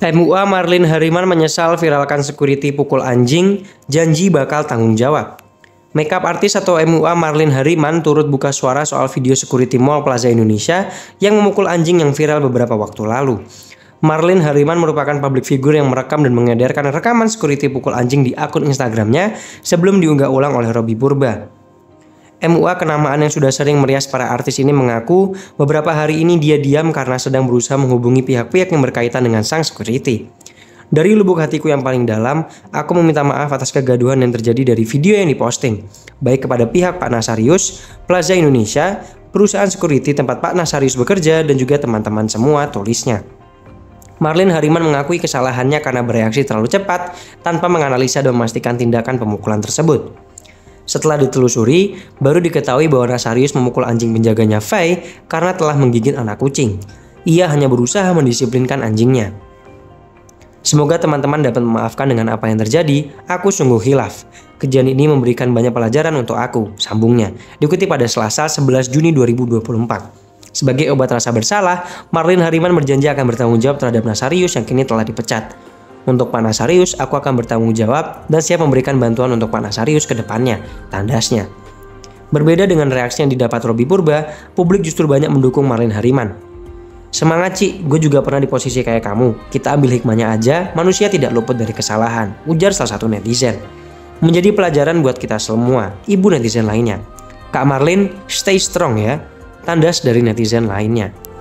MUA Marlin Hariman menyesal viralkan security pukul anjing, janji bakal tanggung jawab. Makeup artis atau MUA Marlin Hariman turut buka suara soal video security Mall Plaza Indonesia yang memukul anjing yang viral beberapa waktu lalu. Marlin Hariman merupakan public figure yang merekam dan mengedarkan rekaman security pukul anjing di akun Instagramnya sebelum diunggah ulang oleh Robby Purba. MUA kenamaan yang sudah sering merias para artis ini mengaku beberapa hari ini dia diam karena sedang berusaha menghubungi pihak-pihak yang berkaitan dengan sang security. Dari lubuk hatiku yang paling dalam, aku meminta maaf atas kegaduhan yang terjadi dari video yang diposting, baik kepada pihak Pak Nasarius, Plaza Indonesia, perusahaan security tempat Pak Nasarius bekerja, dan juga teman-teman semua, tulisnya. Marlin Hariman mengakui kesalahannya karena bereaksi terlalu cepat tanpa menganalisa dan memastikan tindakan pemukulan tersebut. Setelah ditelusuri, baru diketahui bahwa Nasarius memukul anjing penjaganya Faye karena telah menggigit anak kucing. Ia hanya berusaha mendisiplinkan anjingnya. Semoga teman-teman dapat memaafkan dengan apa yang terjadi. Aku sungguh khilaf. Kejadian ini memberikan banyak pelajaran untuk aku, sambungnya. Dikutip pada Selasa 11 Juni 2024. Sebagai obat rasa bersalah, Marlin Hariman berjanji akan bertanggung jawab terhadap Nasarius yang kini telah dipecat. Untuk Pak Nasarius, aku akan bertanggung jawab dan siap memberikan bantuan untuk Pak Nasarius ke depannya, tandasnya. Berbeda dengan reaksi yang didapat Robby Purba, publik justru banyak mendukung Marlin Hariman. Semangat Ci, gue juga pernah di posisi kayak kamu. Kita ambil hikmahnya aja, manusia tidak luput dari kesalahan, ujar salah satu netizen. Menjadi pelajaran buat kita semua, ibu netizen lainnya. Kak Marlin, stay strong ya, tandas dari netizen lainnya.